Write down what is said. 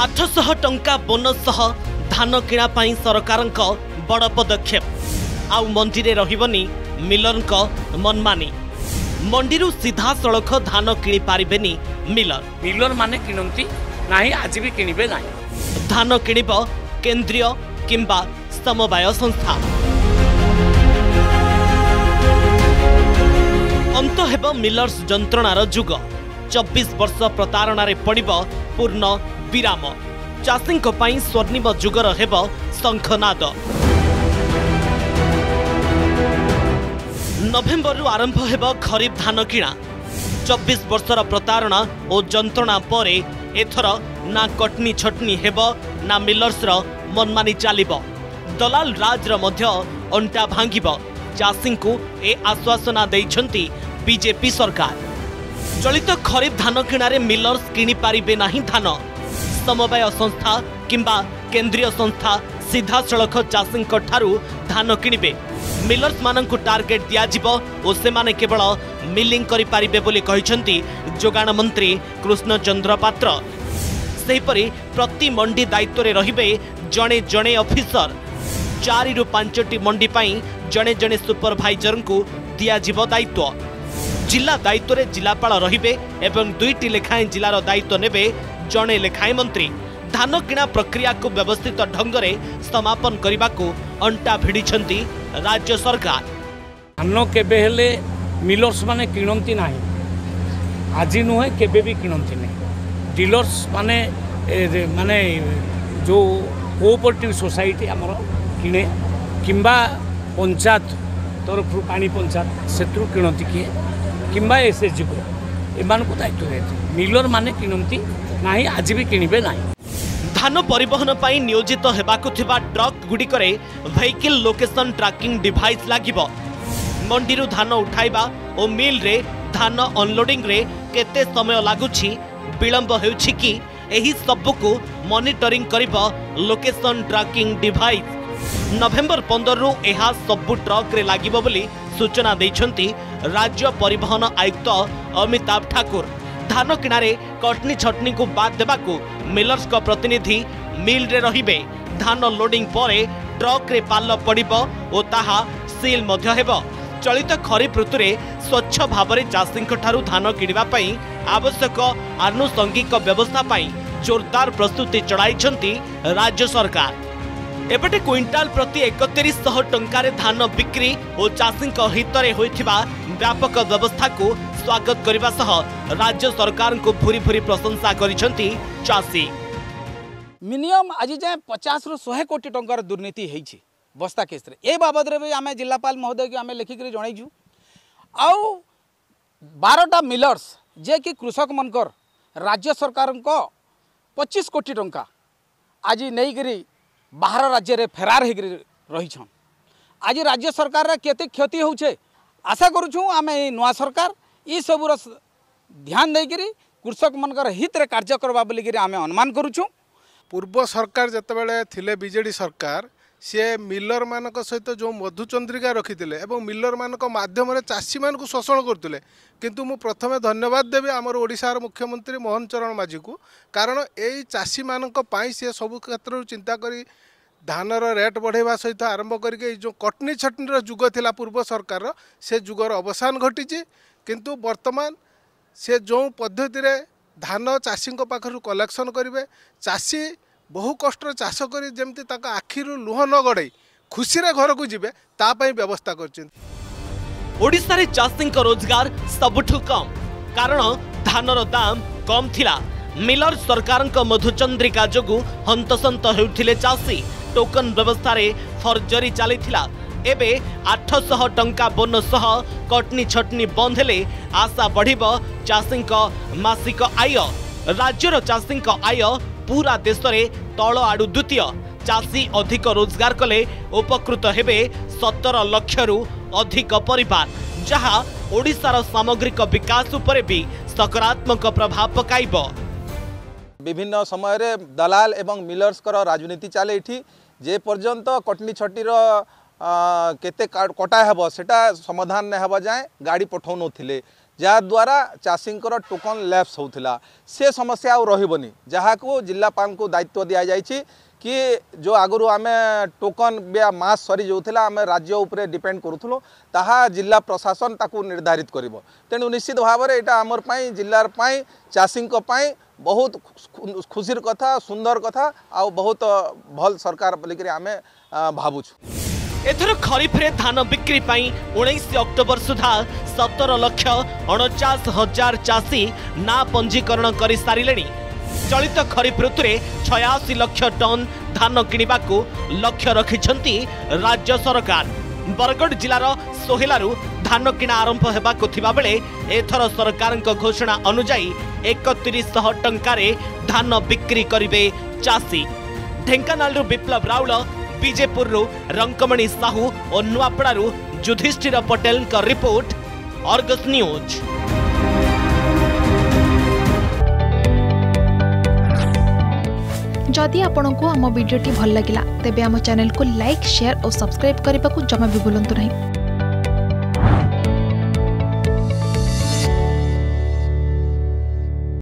800 टंका बोनस सह धान किणा पाई सरकारक बड़ पदक्षेप। आउ मंडी रे रहिबनी मिलरक मनमानी। मंडीरू सीधा सड़क धान किणी पारिबेनी मिलर। मिलर माने किनंती नाही, आज भी किनिबे नाही। धान किणिब केंद्रीय किंबा समवाय संस्था। अंत हेब मिलर्स जंत्रणार जुग। 24 वर्ष प्रतारणार पड़िब पूर्ण विराम। चाषींक पई स्वर्णिम जुगर हेब शंखनाद। नवेम्बर आरंभ हेब खरीफ धान किणा। 24 वर्षर प्रतारणा और जंत्रणा परे एथर ना कटनी छटनी हेब ना मिलर्सर मनमानी चलिब। दलाल राजर मध्य अंटा भांगिब। चाषी को ए आश्वासना देइछंती बीजेपी सरकार। चलित खरीफ धान किणारे मिलर्स किणी पारिबे नाही धान। समवाय संस्था किंबा केंद्रीय संस्था सीधा सड़क चाषी ठारू धान किणिबे। मिलर्स मानंकु टार्गेट दियाजिबो ओ सेमाने केवल मिलिंग करि पारिबे बोली कहिसंती जोगाण मंत्री कृष्ण चंद्र पात्र। सेहिपरि प्रति मंडी दायित्व रे रहिबे जणे जणे ऑफिसर। 4 रु 5टी मंडी पाई जणे जणे सुपरवाइजर को दियाजिबो दायित्व। जिला दायित्व रे जिलापाल रहिबे एवं 2टी लेखाएं जिलार दायित्व नेबे जणे लेखाएं मंत्री। धान किणा प्रक्रिया को व्यवस्थित ढंग से समापन करने को अंटा भिड़िछंती राज्य सरकार। धान केबे हेले मिलर्स माने किणंती नाही, आज नुहे केबे भी किणंती नहीं। डीलर्स माने माने जो कोऑपरेटिव सोसाइटी आमर किणे किंबा पंचायत तरफ पानी पंचायत सेत्रु किणंती किए किंबा एसएचजी को एमान को दायित्व देते। मिलर माने किणंती नाही, आज भी किणिबे नाही। धान परिवहन पाई नियोजित हेबाकु थिबा ट्रक गुड़िकरे व्हीकल लोकेशन ट्रैकिंग डिवाइस लागिबो। मंडीरू धान उठाइबा और मिल रे धान अनलोडिंग रे केते समय लागुछि, विलंब हेउछि कि एही सबको मॉनिटरिंग करिबो लोकेशन ट्रैकिंग डिवाइस। नवेम्बर 15 रु एहा सबु ट्रक रे लागिबो बोली सूचना दैछंती राज्य परिवहन आयुक्त अमिताभ ठाकुर। धान किणारे कटनी छटनी को बाद देबाकू मिलर्स का प्रतिनिधि मिल रे रहिबे। धान लोडिंग परे ट्रक रे पाल पड़िबो ओ ताहा सील मध्य हेबो। चलित खरीफ ऋतु रे स्वच्छ भाव रे चाषींक ठारू धान किणिबा पई आवश्यक आनुषंगिक व्यवस्था पई जोरदार प्रस्तुति चढ़ाइछंती राज्य सरकार। एपटे क्विंटाल प्रति 3100 टंकार धान बिक्री और चाषींक हितरे होइथिबा व्यापक व्यवस्था को स्वागत करने सह राज्य सरकार को भूरी भूरी प्रशंसा करिसेंती चाषी। मिनिमम आज जाए 50 रु 100 कोटी टंकार दुर्नीति होइछि बस्ता केस रे। ए बाबद रे भी आमे जिलापाल महोदय के आमे लिखिक जणाइजु। आउ 12टा मिलर्स जे कि कृषक मनकर राज्य सरकार को 25 कोटी टंका आज नहींकरी बाहर राज्य रे फेरार होकर रही। आज राज्य सरकार रे केते क्षति होउछे आशा करूँ आमे नुआ सरकार ये सबूर ध्यान देकरी कृषक मनकर हित रे कार्य करबा बोली आमे अनुमान करूँ। पूर्व सरकार जितेबाला थिले बीजेडी सरकार सी मिलर मानक सहित जो मधुचंद्रिका रखिते और मिलर मानक माध्यम चाषी मान को शोषण करते। किंतु मु प्रथमे धन्यवाद देवी आमर ओडिशार मुख्यमंत्री मोहन चरण माझी को, कारण यही चाषी मानक पई सी सब क्षेत्र चिंता करी धानर रेट बढ़ेवा सहित आरंभ करके जो कटनी छटनी जुग थिला पूर्व सरकार से जुगर अवसान घटी। किंतु वर्तमान से जो पद्धति रे धान चाषी पाखर कलेक्शन करेंगे, चाषी बहु कष्ट चाष कर जमती आखिरु लुह न गड़े खुशी रे घर को जीवे तापाई व्यवस्था कर। ओडिशा रे चाषी रोजगार सबुठु कम, कारण धानर दाम कम थिला। मिलर सरकार मधुचंद्रिका जोगु हंतसंत हेउथिले चाषी। टोकन व्यवस्था रे फर्जरी चलीथिला। एबे 800 टंका बोनस सह कटनी छटनी बंद हेले आशा बढ़िबो चाषी मासिक आय। राज्यर चाषी आय पूरा देश रे तल आडू द्वितीय। चाषी अधिक रोजगार कले उपकृत हेबे 17 लाख रु अधिक परिवार, जहा ओडिशार सामग्रिक विकास उपरे भी सकारात्मक प्रभाव पकाइबो। विभिन्न समय रे दलाल एवं मिलर्स कर राजनीति चले इठी जे पर्यंत कटनी छटीर केते कटा हेब सेटा समाधान नहीं हेबा जाए गाड़ी पठाऊ नथिले। जहाद्वारा चाषींकर टोकन लैप्स होता से समस्या आउ रही जहाँ को जिलापाल को दायित्व दि जाइए कि जो आगु आम टोकन या मास सरी जाऊला आम राज्य उपरे डिपेंड करूँ ताहा जिला प्रशासन ताकू निर्धारित करिवो। तेणु निश्चित भाव में यहाँ आमर जिलार चाषी बहुत खुशीर कथा सुंदर कथा आ बहुत भल सरकार बोलिक आम भावुछु। एथर खरीफ रे धान बिक्री पाई 19 अक्टोबर सुधा 17,49,000 चाषी ना पंजीकरण कर सारे। चलित खरीफ ऋतु में 86 लाख टन धान किणवा लक्ष्य रखिछंती राज्य सरकार। बरगढ़ जिलार सोहेलारू धान किणा आरंभ हेबाकु थिबा बेले एथर सरकार घोषणा अनुजाई 3100 टंकारे धान बिक्री करिवे चाषी। ढेंकानालरू विप्लव राउल, बीजेपुररू रंकमणि साहू और नुआपड़ारू युधिष्ठिर पटेल का रिपोर्ट, अर्गस न्यूज। जदि आपंक आम भिडी भल लगा तेब आम चैनल को लाइक शेयर और सब्सक्राइब करने को जमा भी भूलु नहीं।